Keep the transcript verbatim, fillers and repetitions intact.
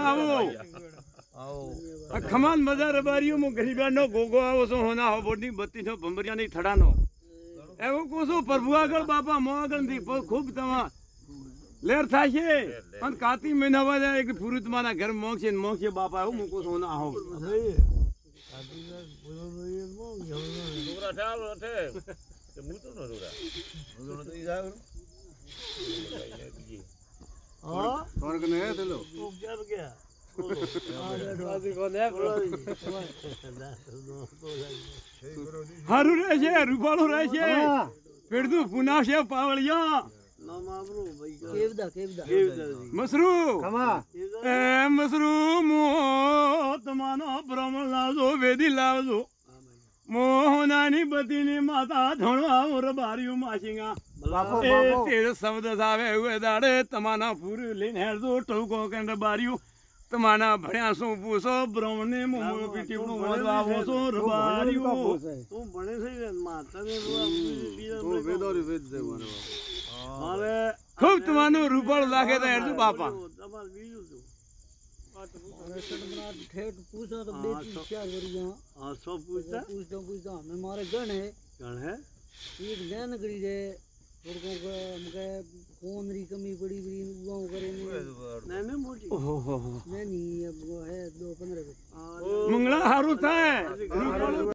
आओ आओ खमान मजा रबारियो मो गरीबा नो गोगो आओ सो होना हो बोडी बत्ती नो बंबरिया नहीं थड़ानो एवो कोसो प्रभु આગળ બાપા મો આગળ થી ખૂબ તમા લેર થાશે પણ કાતી મહિના વાજા એક પુરુતમાના ઘર મોક્ષે મોક્ષે બાપા હું મુકો સોના આવો છોકરા ચાલ રઠે તે મૂતો ન રોડા મૂતો ન ઈ જાવ હા સ્વર્ગ ને દેલો ઓ ક્યાં ગયા હારું રહેશે રૂપાળું રહેશે પેડું પુનાશે પાવળિયા મસરૂ એ મસરૂ મો તમારો બ્રાહ્મણ લાવજો વેદી લાવજો મોહનાની બતીની માતા ધણવા રબારીઓ માસીંગા એ તેર શબ્દ સાવે હુએ દાડે તમારા પૂરી લઈને હેરજો ટોકો કે રબારીઓ તમારા ભણ્યા શું પૂછો બ્રાહ્મણ ને મોમો પીટીપણું વધવાવો છો રબારીઓ તું ભણે છે માતાને બીજા વેદોરી વેદ દે મને અરે ખૂબ તમારું રૂપાળ લાગે તો હેરજો બાપા તમાર બીજું તો અરે સડમરા ઠેઠ પૂછો તો બે ત્રણ ચાર વરિયા હા સો પૂછતા પૂછતો પૂછતો અમે મારે ગણ હે ગણ હે એક જ્ઞાન કરી દે થોડું કો મકે કોન રી કમી પડી પડી ઉગાવ કરે ને ને મોટી ઓહો ને ની હે દो पंद्रह मंगला हारू थाय